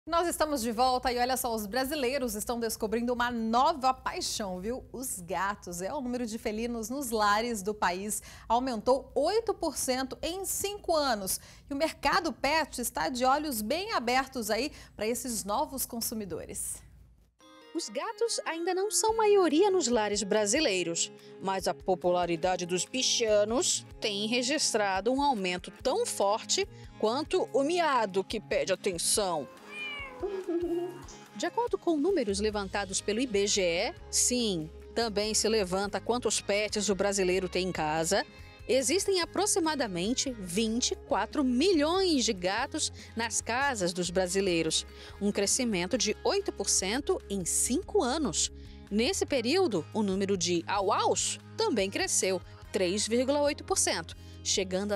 Nós estamos de volta e olha só, os brasileiros estão descobrindo uma nova paixão, viu? Os gatos. O número de felinos nos lares do país aumentou 8% em 5 anos. E o mercado pet está de olhos bem abertos aí para esses novos consumidores. Os gatos ainda não são maioria nos lares brasileiros, mas a popularidade dos bichanos tem registrado um aumento tão forte quanto o miado que pede atenção. De acordo com números levantados pelo IBGE, sim, também se levanta quantos pets o brasileiro tem em casa. Existem aproximadamente 24 milhões de gatos nas casas dos brasileiros, um crescimento de 8% em 5 anos. Nesse período, o número de au-aus também cresceu 3,8%, chegando a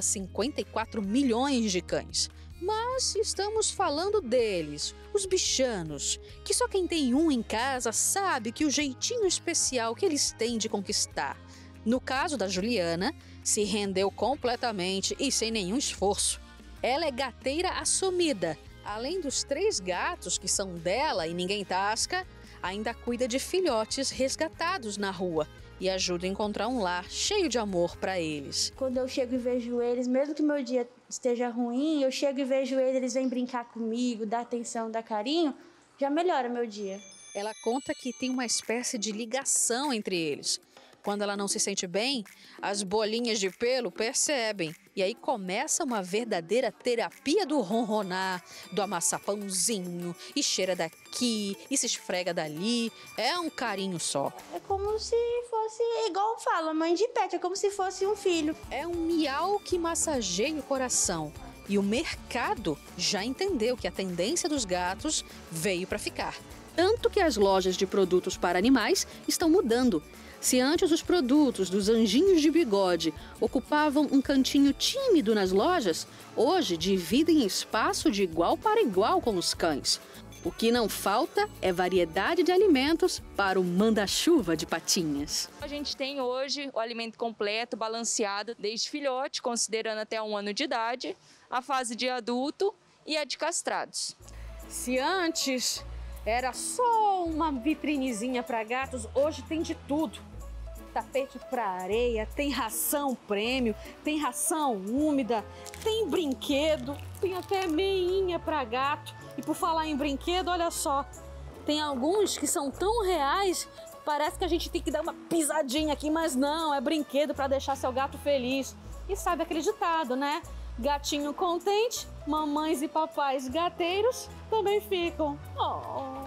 54 milhões de cães. Mas estamos falando deles, os bichanos, que só quem tem um em casa sabe que o jeitinho especial que eles têm de conquistar. No caso da Juliana, se rendeu completamente e sem nenhum esforço. Ela é gateira assumida. Além dos 3 gatos que são dela e ninguém tasca, ainda cuida de filhotes resgatados na rua e ajuda a encontrar um lar cheio de amor para eles. Quando eu chego e vejo eles, mesmo que meu dia esteja ruim, eu chego e vejo eles vêm brincar comigo, dar atenção, dar carinho, já melhora meu dia. Ela conta que tem uma espécie de ligação entre eles. Quando ela não se sente bem, as bolinhas de pelo percebem. E aí começa uma verdadeira terapia do ronronar, do amassar pãozinho, e cheira daqui, e se esfrega dali. É um carinho só. É como se fosse, igual fala, mãe de pet, é como se fosse um filho. É um miau que massageia o coração. E o mercado já entendeu que a tendência dos gatos veio para ficar. Tanto que as lojas de produtos para animais estão mudando. Se antes os produtos dos anjinhos de bigode ocupavam um cantinho tímido nas lojas, hoje dividem espaço de igual para igual com os cães. O que não falta é variedade de alimentos para o manda-chuva de patinhas. A gente tem hoje o alimento completo, balanceado, desde filhote, considerando até 1 ano de idade, a fase de adulto e a de castrados. Se antes era só uma vitrinezinha para gatos, hoje tem de tudo. Tapete para areia, tem ração prêmio, tem ração úmida, tem brinquedo, tem até meinha para gato. E por falar em brinquedo, olha só, tem alguns que são tão reais, parece que a gente tem que dar uma pisadinha aqui, mas não, é brinquedo para deixar seu gato feliz. E sabe aquele ditado, né? Gatinho contente, mamães e papais gateiros também ficam. Oh.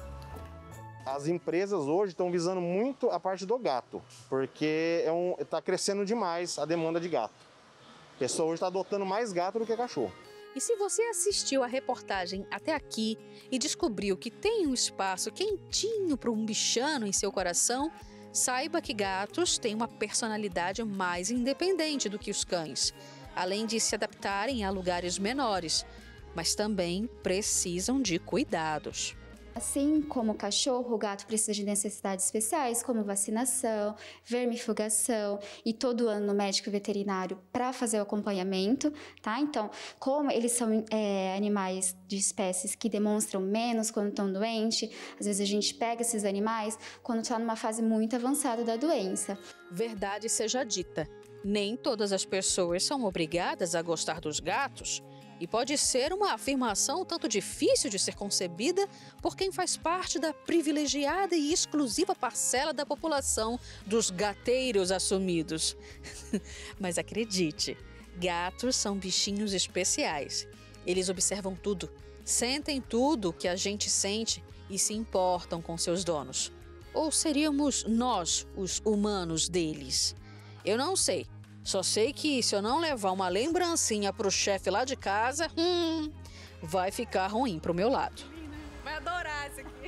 As empresas hoje estão visando muito a parte do gato, porque está crescendo demais a demanda de gato. A pessoa hoje está adotando mais gato do que cachorro. E se você assistiu a reportagem até aqui e descobriu que tem um espaço quentinho para um bichano em seu coração, saiba que gatos têm uma personalidade mais independente do que os cães, além de se adaptarem a lugares menores, mas também precisam de cuidados. Assim como o cachorro, o gato precisa de necessidades especiais, como vacinação, vermifugação e todo ano no médico veterinário para fazer o acompanhamento, tá? Então, como eles são animais de espécies que demonstram menos quando estão doentes, às vezes a gente pega esses animais quando está numa fase muito avançada da doença. Verdade seja dita, nem todas as pessoas são obrigadas a gostar dos gatos. E pode ser uma afirmação tanto difícil de ser concebida por quem faz parte da privilegiada e exclusiva parcela da população dos gateiros assumidos. Mas acredite, gatos são bichinhos especiais. Eles observam tudo, sentem tudo que a gente sente e se importam com seus donos. Ou seríamos nós os humanos deles? Eu não sei. Só sei que se eu não levar uma lembrancinha pro chefe lá de casa, vai ficar ruim pro meu lado. Vai adorar esse aqui.